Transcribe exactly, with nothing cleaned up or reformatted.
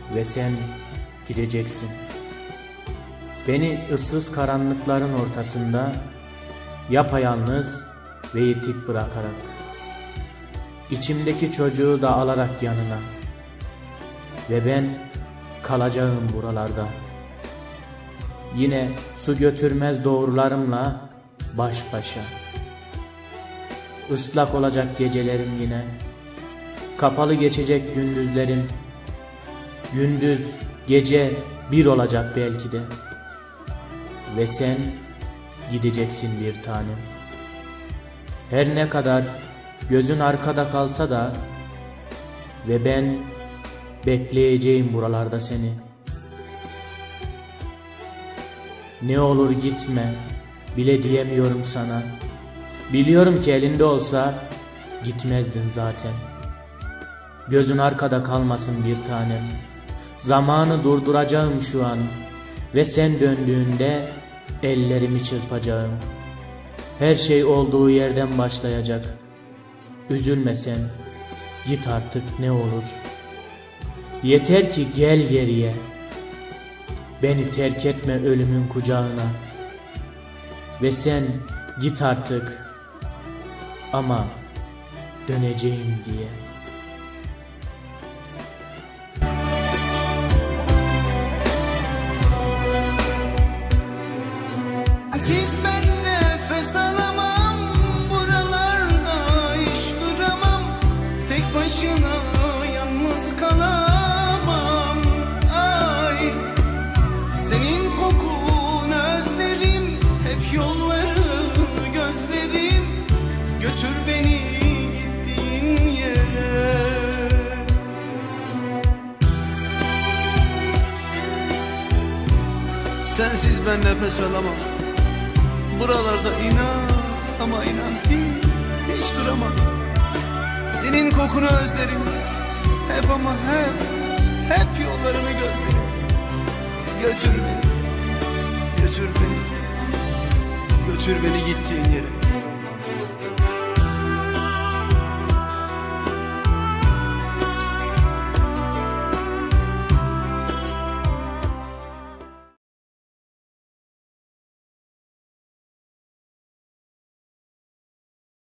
ve sen gideceksin. Beni ıssız karanlıkların ortasında yapayalnız ve yitik bırakarak, içimdeki çocuğu da alarak yanına, ve ben kalacağım buralarda. Yine su götürmez doğrularımla baş başa. Islak olacak gecelerim yine, kapalı geçecek gündüzlerim. Gündüz gece bir olacak belki de, ve sen gideceksin bir tanem. Her ne kadar gözün arkada kalsa da, ve ben bekleyeceğim buralarda seni. Ne olur gitme bile diyemiyorum sana. Biliyorum ki elinde olsa gitmezdin zaten. Gözün arkada kalmasın bir tanem. Zamanı durduracağım şu an, ve sen döndüğünde ellerimi çırpacağım. Her şey olduğu yerden başlayacak. Üzülme sen, git artık ne olur. Yeter ki gel geriye. Beni terk etme ölümün kucağına. Ve sen git artık, ama döneceğim diye. Siz ben nefes alamam, buralarda hiç duramam, tek başına yalnız kalamam. Ay, senin kokunu özlerim, hep yollarını gözlerim. Götür beni gittiğin yere. Sensiz ben nefes alamam, buralarda inan ama inan hiç, hiç duramam. Senin kokunu özlerim, hep ama hep, hep yollarını gözlerim. Götür beni, götür beni, götür beni gittiğin yere.